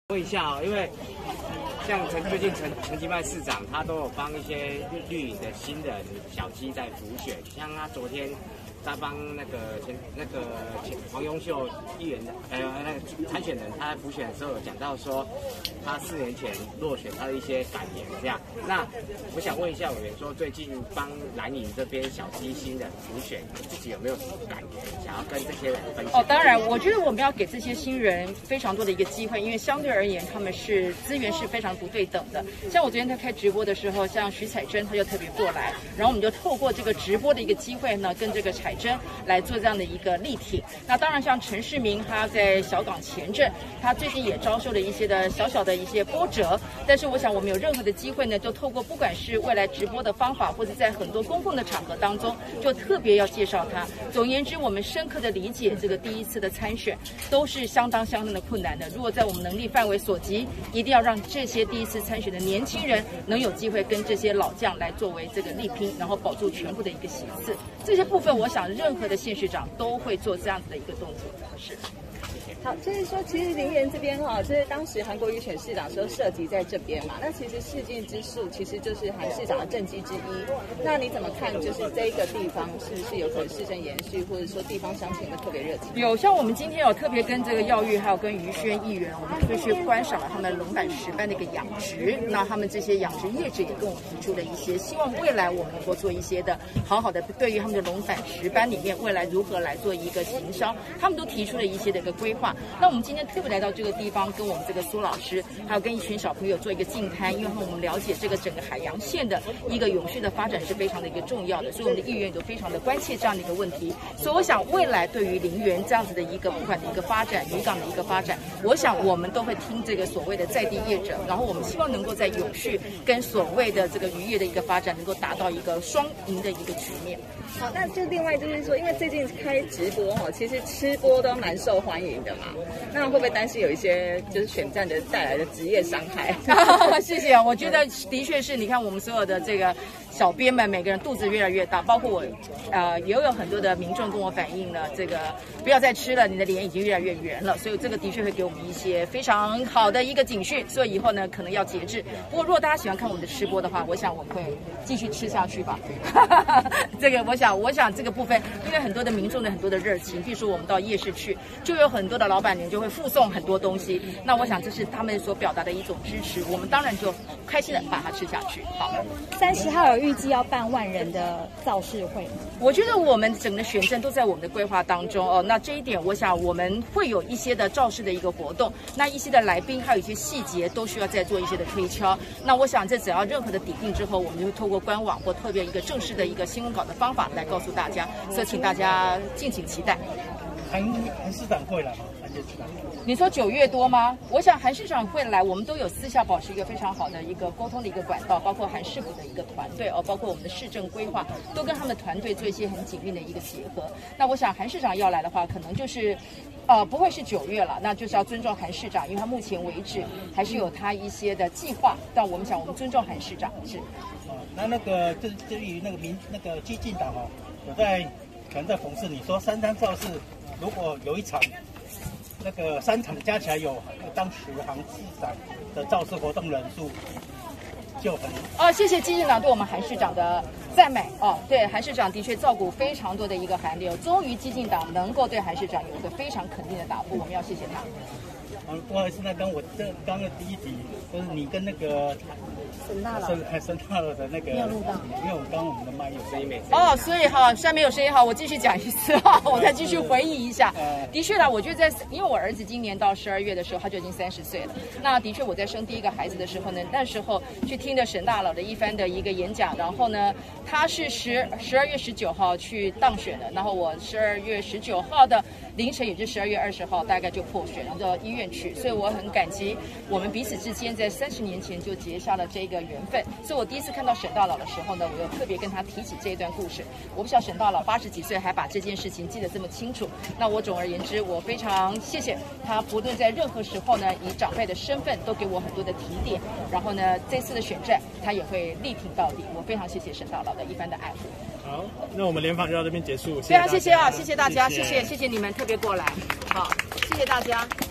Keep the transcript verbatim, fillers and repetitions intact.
问一下哦，因为像陈最近陈陈其迈市长，他都有帮一些绿绿营的新人小鸡在辅选，像他昨天他帮那个前那个前黄永秀议员的呃那个参选人，他在辅选的时候有讲到说，他四年前落选他的一些感言这样。那我想问一下委员说，最近帮蓝营这边小鸡新人辅选，自己有没有什么感言想要跟这些人分享？ 哦，当然，我觉得我们要给这些新人非常多的一个机会，因为相对而言，他们是资源是非常不对等的。像我昨天在开直播的时候，像徐彩珍她就特别过来，然后我们就透过这个直播的一个机会呢，跟这个彩珍来做这样的一个力挺。那当然，像陈世明他在小港前镇，他最近也遭受了一些的小小的一些波折，但是我想我们有任何的机会呢，就透过不管是未来直播的方法，或者在很多公共的场合当中，就特别要介绍他。总而言之，我们深刻的理解这个第一次的参选都是相当相当的困难的。如果在我们能力范围所及，一定要让这些第一次参选的年轻人能有机会跟这些老将来作为这个力拼，然后保住全部的一个席次。这些部分，我想任何的县市长都会做这样子的一个动作。是。 好，就是说，其实林园这边哈、哦，就是当时韩国瑜选市长时候涉及在这边嘛。那其实世进之树其实就是韩市长的政绩之一。那你怎么看？就是这个地方是不是有可能市政延续，或者说地方乡亲会特别热情？ 有，像我们今天有特别跟这个耀玉还有跟于轩议员，我们特别去观赏了他们龙板石斑的一个养殖。那他们这些养殖业者也跟我们提出了一些希望，未来我们能够做一些的好好的对于他们的龙板石斑里面未来如何来做一个行销，他们都提出了一些的一个规划。那我们今天特别来到这个地方，跟我们这个苏老师，还有跟一群小朋友做一个净滩，因为我们了解这个整个海洋线的一个永续的发展是非常的一个重要的，所以我们的议员都非常的关切这样的一个问题。所以我想未来对于林园这样子的一个不管的一个发展，渔港的一个发展，我想我们都会听这个所谓的在地业者，然后我们希望能够在永续跟所谓的这个渔业的一个发展，能够达到一个双赢的一个局面。 好，那就另外就是说，因为最近开直播哦，其实吃播都蛮受欢迎的嘛。那会不会担心有一些就是选战的带来的职业伤害？ 谢谢啊，我觉得的确是，你看我们所有的这个小编们，每个人肚子越来越大，包括我，呃，也有很多的民众跟我反映了，这个不要再吃了，你的脸已经越来越圆了，所以这个的确会给我们一些非常好的一个警讯，所以以后呢可能要节制。不过如果大家喜欢看我们的吃播的话，我想我们会继续吃下去吧。这个我想，我想这个部分，因为很多的民众的很多的热情，譬如说我们到夜市去，就有很多的老板娘就会附送很多东西，那我想这是他们所表达的一种支持，我们当然就开心的把它吃下去。好， 三十号有预计要办万人的造势会， 我觉得我们整个选政都在我们的规划当中哦。那这一点，我想我们会有一些的造势的一个活动，那一些的来宾还有一些细节都需要再做一些的推敲。那我想这只要任何的底定之后，我们就会透过官网或特别一个正式的一个新闻稿的方法来告诉大家，所以请大家敬请期待。 韩韩市长会来吗？韩市长， 你说九月多吗？我想韩市长会来，我们都有私下保持一个非常好的一个沟通的一个管道，包括韩市府的一个团队哦，包括我们的市政规划，都跟他们团队做一些很紧密的一个结合。那我想韩市长要来的话，可能就是，呃，不会是九月了，那就是要尊重韩市长，因为他目前为止还是有他一些的计划。但我们想，我们尊重韩市长是。 哦，那那个对对于那个民那个激进党哦，有在可能在讽刺你说三张造势。如果有一场，那个三场加起来有当时韩市长的造势活动人数，就很哦，谢谢基进党对我们韩市长的赞美哦。对，韩市长的确照顾非常多的一个韩流，终于基进党能够对韩市长有一个非常肯定的答复，我们要谢谢他。 嗯，不好意思，那跟我这刚刚第一题，就是你跟那个沈大佬沈沈大佬的那个， 没有录到， 因为我刚刚我们的麦有声音没？ 哦，所以哈，现在没有声音哈，我继续讲一次哈，我再继续回忆一下。的确啦，我觉得在，因为我儿子今年到十二月的时候，他就已经三十岁了。那的确我在生第一个孩子的时候呢，那时候去听了沈大佬的一番的一个演讲，然后呢，他是十十二月十九号去当选的，然后我十二月十九号的凌晨，也就是十二月二十号，大概就破选，然后到医院去。所以我很感激我们彼此之间在三十年前就结下了这个缘分。所以我第一次看到沈大佬的时候呢，我又特别跟他提起这一段故事。我不晓得沈大佬八十几岁还把这件事情记得这么清楚。那我总而言之，我非常谢谢他，不论在任何时候呢，以长辈的身份都给我很多的提点。然后呢，这次的选战他也会力挺到底。我非常谢谢沈大佬的一番的爱护。 好，那我们联访就到这边结束。 非常谢谢啊，谢谢大家，谢谢谢谢你们特别过来，好，谢谢大家。